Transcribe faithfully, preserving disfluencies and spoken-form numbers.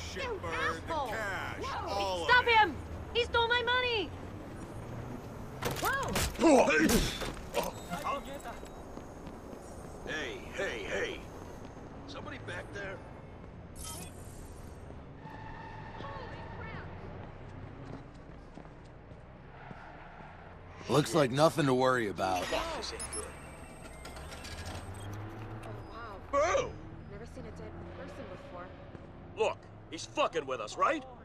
shit You bird, the asshole. cash, Whoa. all Stop of it. him! He stole my money! Whoa! Hey, hey, hey. Somebody back there? Looks like nothing to worry about. This ain't good. Oh, wow. Boo! Never seen a dead person before. Look, he's fucking with us, right?